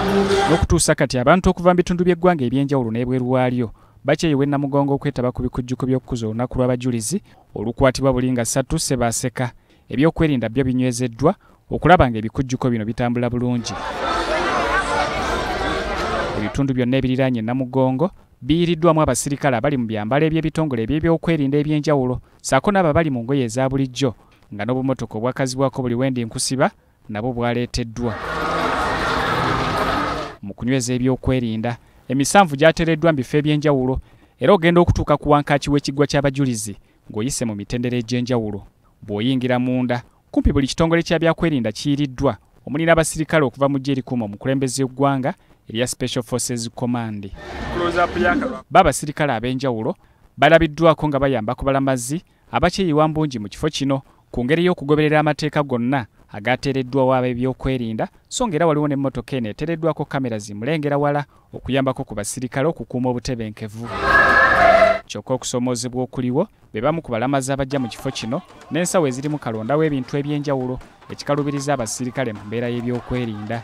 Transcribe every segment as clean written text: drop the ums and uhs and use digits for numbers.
N'okutuusa kati abantu okuva mu bitundu by'eggwanga ebyenjawulo n'ebweru waalyo bakyeyiwa Namugongo okwetaba ku bikujjuko by'okukuza olunaku lw'abajulizi olukwatibwa Bulinga 3 Ssebaaseka. Ebyokwerinda byo binywezeddwa okulaba nga ebikujjuko bino bitambula bulungi. Ebitundu byonna ebiriraanye Namugongo biyiriddwamu abasirikale abali mu byambalo eby'ebitongole eby'ebyokwerinda ebyenjawulo ssaako n'abo abali mu ngoye eza bulijjo nga n'obumotoka obwakazibwako buli wendi nkusiba nabo bwaleeteddwa. Mu kunyweza ebyokwerinda emisanvu gyateereddwa mu bifo ebyenjawulo era ogenda okutuuka ku wankaaki w'ekiggwa ky'abajulizi ng'oyise mu mitendera egy'enjawulo. Bw'oyingira munda kumpi buli kitongole kya byakwerinda kiyiriddwa omuli n'abasirikale okuva mu ggye erikuuma omukulembeze w'eggwanga erya Special Forces Command. Babasirikale ab'enjawulo balabiddwako nga bayamba ku balamazi abakyeyiwa mbungi mu kifo kino ku ngeri y'okugoberera amateeka gonna agateereddwawo ab'ebyokwerinda so ng'era waliwo n'emmotoka eno eteereddwako kamera zimulengera wala okuyambako ku basirikale okukuuma obutebenkevu. Kyokka okusoomoozebwa okuliwo be bamu ku balamazi abajja mu kifo kino n'ensawo ezirimu kalondawo ebintu eby'enjawulo ekikalubiriza abasirikale mu mbeera y'ebyokwerinda.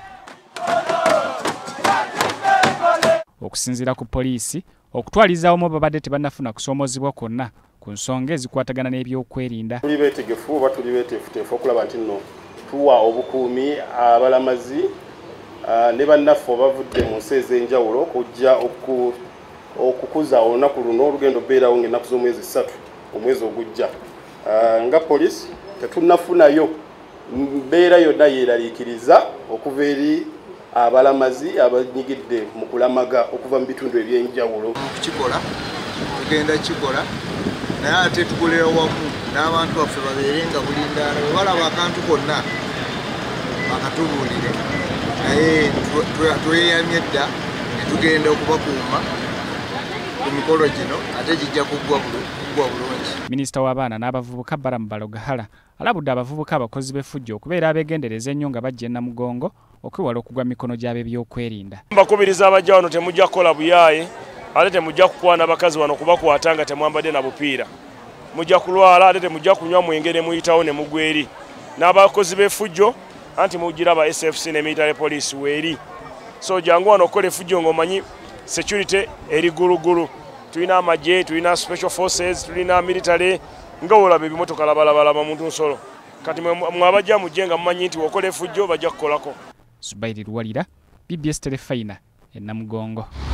Okusinziira ku poliisi okutwaliza omu babadde tebannafuna kusoomoozebwa kwonna ku nsonga ezikwatagana n'ebyokwerinda. Tuli beetegefu oba tuli beeteefuteefu okulaba nti nno tuwa obukuumi abalamazi ne bannaffe abavudde mu nsi ez'enjawulo okujja okukuza olunaku luno olugendo beerawo ng'ennaku z'omwezi 3 omwezi ogujja. Nga poliisi tetunnafunayo mbeera yonna yeeraliikiriza okuva eri abalamazi abanyigidde mu kulamaga okuva mu bitundu ebyenjawulo. Kukikola tugenda kikola naye ate tukolera wamu n'abantu baffe babeere nga buli ndaala bwe balaba akantu konna bakatubuulire naye tweyamye dda ne tugenda okubakuuma ku mikolo gino ate gijja kuggwa bulungi. Minisita w'abaana n'abavubuka Balamu Balogahala alabudde abavubuka abakozi b'effujjo okubeera abeegendereza ennyo nga bajja e Namugongo okwewala okugwa mu mikono gy'ab'ebyokwerinda. Mbakubiriza abajja wano temujja kukola buyaaye ate temujja kukwana bakazi wano kubakwata nga temwambadde na bupiira. Mujja kulwala ate temujja kunywa mwenge ne muyitawo ne mugwa eri. N'abakozi b'effujjo anti mugira ba SFC ne military police weeri. So jangu wano okukola effujjo ng'omanyi security eri gulugulu. Tulina amagye, tulina special forces, tulina military nga olaba ebimotoka labalabala muntu nsolo. Kati mwabajja mujje nga mumanyi nti okola effujjo bajja kukolako. Zubairi Luwalira, BBS Telefayina, e Namugongo.